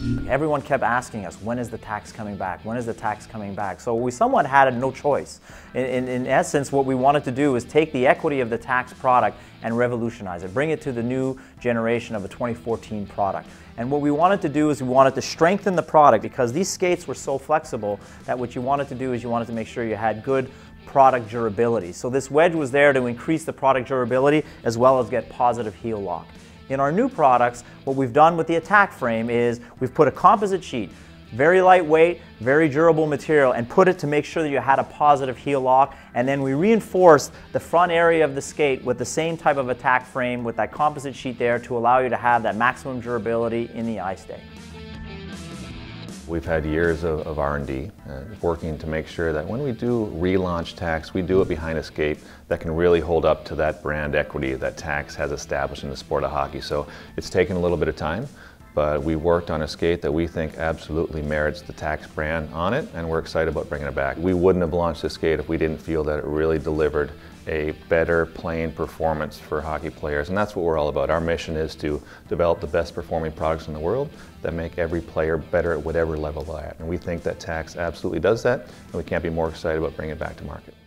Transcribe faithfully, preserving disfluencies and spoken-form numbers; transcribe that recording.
Everyone kept asking us, when is the Tacx coming back? When is the Tacx coming back? So we somewhat had no choice. In, in, in essence, what we wanted to do is take the equity of the Tacx product and revolutionize it, bring it to the new generation of a twenty fourteen product. And what we wanted to do is we wanted to strengthen the product, because these skates were so flexible that what you wanted to do is you wanted to make sure you had good product durability. So this wedge was there to increase the product durability as well as get positive heel lock. In our new products, what we've done with the Attack frame is we've put a composite sheet, very lightweight, very durable material, and put it to make sure that you had a positive heel lock, and then we reinforced the front area of the skate with the same type of Attack frame with that composite sheet there to allow you to have that maximum durability in the ice day. We've had years of, of R and D uh, working to make sure that when we do relaunch Tacx, we do it behind a skate that can really hold up to that brand equity that Tacx has established in the sport of hockey. So it's taken a little bit of time, but we worked on a skate that we think absolutely merits the Tacx brand on it, and we're excited about bringing it back. We wouldn't have launched this skate if we didn't feel that it really delivered a better playing performance for hockey players, and that's what we're all about. Our mission is to develop the best performing products in the world that make every player better at whatever level they're at, and we think that Tacx absolutely does that, and we can't be more excited about bringing it back to market.